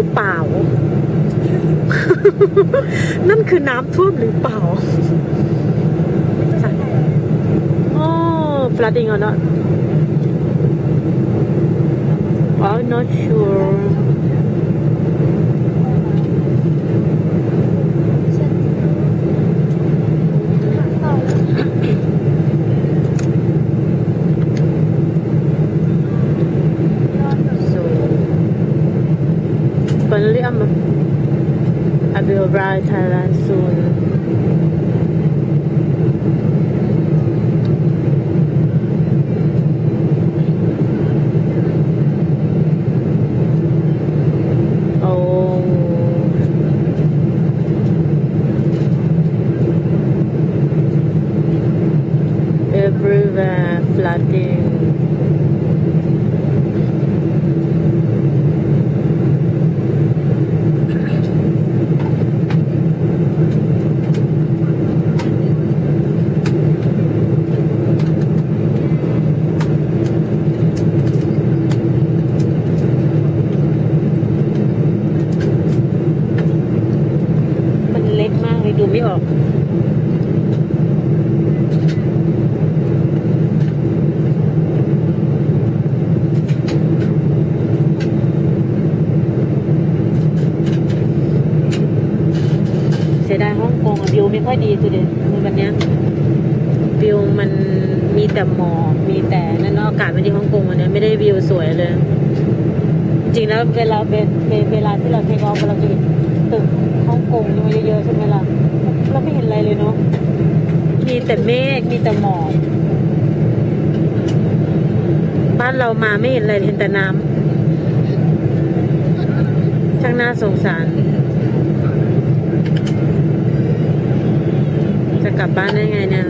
เปล่า นั่นคือน้ำท่วมหรือเปล่าโอ้ flooding or not I'm not sure Finally, I will arrive Thailand soon. Oh, everywhere flooding.ดูไม่ออกเสียดายฮ่องกงวิวไม่ค่อยดีสุดเลยวันนี้วิวมันมีแต่หมอกมีแต่นั่นอากาศไม่ดีฮ่องกงวันนี้ไม่ได้วิวสวยเลยจริงแล้วเวลาที่เราเทคออฟเราจะตึกฮ่องกงนี่มันเยอะๆใช่ไหมล่ะเราไม่เห็นอะไรเลยเนาะมีแต่เมฆมีแต่หมอกบ้านเรามาไม่เห็นอะไรเห็นแต่น้ำช่างน่าสงสารจะกลับบ้านได้ไงเนี่ย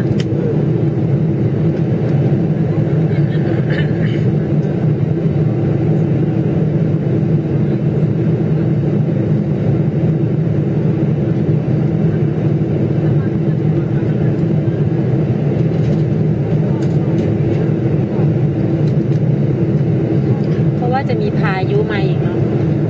จะมีพายุมาอีกเนาะ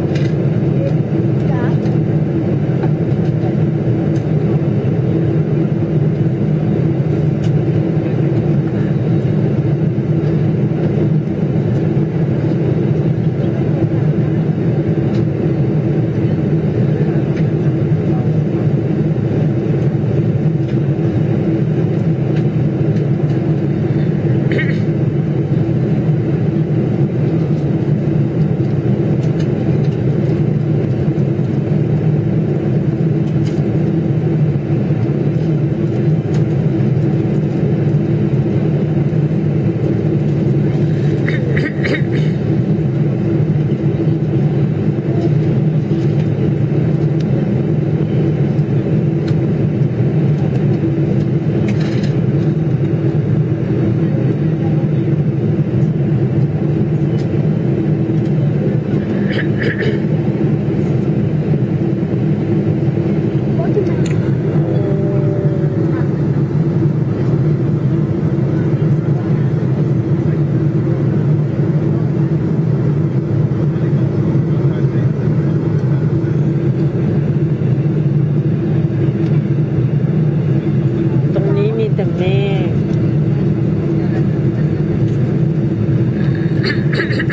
แต่แม่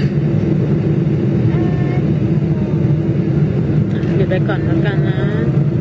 เดี๋ยวไปก่อนแล้วกันนะ